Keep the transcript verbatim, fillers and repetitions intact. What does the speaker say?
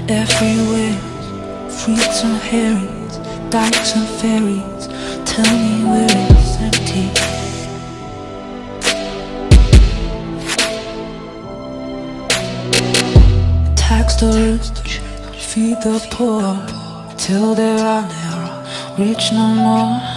everywhere. Fruits and herrings, dykes and ferries. Tell me where it's empty. Tax the rich, feed the poor, till there are never rich no more.